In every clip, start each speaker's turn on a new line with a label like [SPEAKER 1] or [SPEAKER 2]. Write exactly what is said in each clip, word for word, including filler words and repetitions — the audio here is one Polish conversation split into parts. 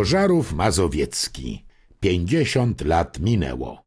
[SPEAKER 1] Ożarów Mazowiecki. Pięćdziesiąt lat minęło.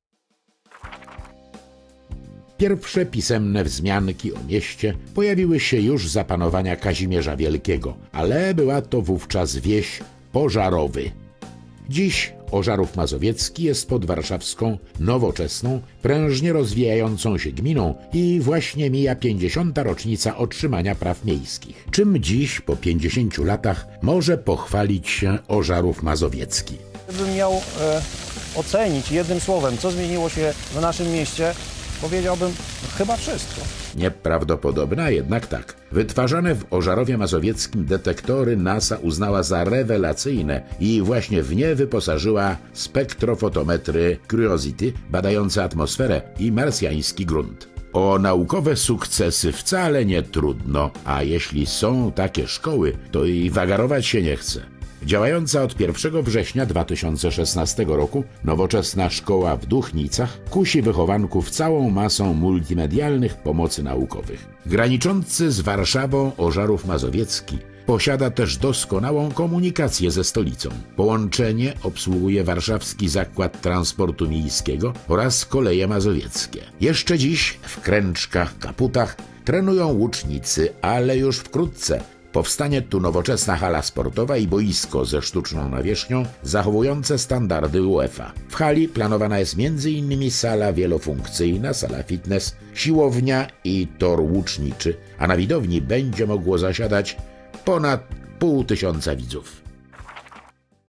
[SPEAKER 1] Pierwsze pisemne wzmianki o mieście pojawiły się już za panowania Kazimierza Wielkiego, ale była to wówczas wieś Pożarowy. Dziś Ożarów Mazowiecki jest pod warszawską, nowoczesną, prężnie rozwijającą się gminą i właśnie mija pięćdziesiąta rocznica otrzymania praw miejskich. Czym dziś, po pięćdziesięciu latach, może pochwalić się Ożarów Mazowiecki?
[SPEAKER 2] Gdybym miał e, ocenić jednym słowem, co zmieniło się w naszym mieście, powiedziałbym chyba wszystko.
[SPEAKER 1] Nieprawdopodobne, a jednak tak. Wytwarzane w Ożarowie Mazowieckim detektory NASA uznała za rewelacyjne i właśnie w nie wyposażyła spektrofotometry Curiosity badające atmosferę i marsjański grunt. O naukowe sukcesy wcale nie trudno, a jeśli są takie szkoły, to i wagarować się nie chce. Działająca od pierwszego września dwa tysiące szesnastego roku nowoczesna szkoła w Duchnicach kusi wychowanków całą masą multimedialnych pomocy naukowych. Graniczący z Warszawą Ożarów Mazowiecki posiada też doskonałą komunikację ze stolicą. Połączenie obsługuje Warszawski Zakład Transportu Miejskiego oraz Koleje Mazowieckie. Jeszcze dziś w Kręczkach, Kaputach trenują łucznicy, ale już wkrótce powstanie tu nowoczesna hala sportowa i boisko ze sztuczną nawierzchnią zachowujące standardy UEFA. W hali planowana jest między innymi sala wielofunkcyjna, sala fitness, siłownia i tor łuczniczy, a na widowni będzie mogło zasiadać ponad pół tysiąca widzów.